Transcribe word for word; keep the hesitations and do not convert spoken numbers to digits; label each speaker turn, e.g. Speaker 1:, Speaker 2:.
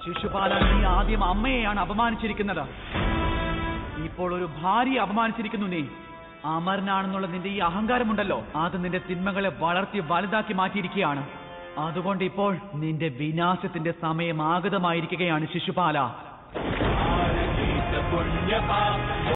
Speaker 1: ശിശുപാല, നീ ആദ്യം അമ്മയെയാണ് അപമാനിച്ചിരിക്കുന്നത്. ഇപ്പോൾ ഒരു ഭാര്യയെ അപമാനിച്ചിരിക്കുന്നു. നീ അമരനാണെന്നുള്ള നിന്റെ ഈ അഹങ്കാരമുണ്ടല്ലോ, അത് നിന്റെ തിന്മകളെ വളർത്തി വലുതാക്കി മാറ്റിയിരിക്കുകയാണ്. അതുകൊണ്ട് ഇപ്പോൾ നിന്റെ വിനാശത്തിന്റെ സമയം ആഗതമായിരിക്കുകയാണ് ശിശുപാല.